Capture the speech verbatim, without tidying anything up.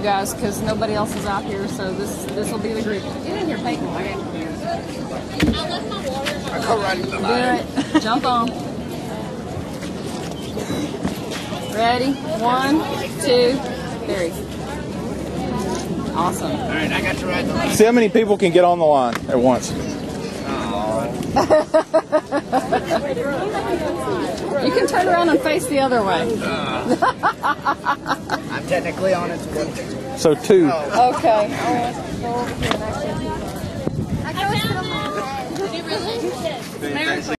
guys because nobody else is out here, so this this will be the group. Get in here, Peyton. Okay. Go right in the Do it. Jump on. Ready? One, two, three. Awesome. All right, I got to ride the line. See how many people can get on the line at once. You can turn around and face the other way. Uh, I'm technically on it. So two. Oh. Okay. I found it.